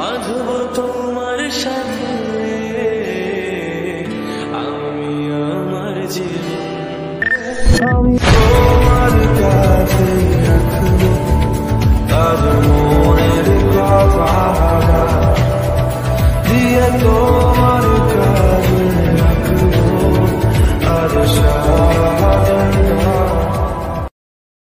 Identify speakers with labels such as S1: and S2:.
S1: বাঁধব তোমার সাথে আমি আমার জীবন, আমি তোমার কাছে রাখবো।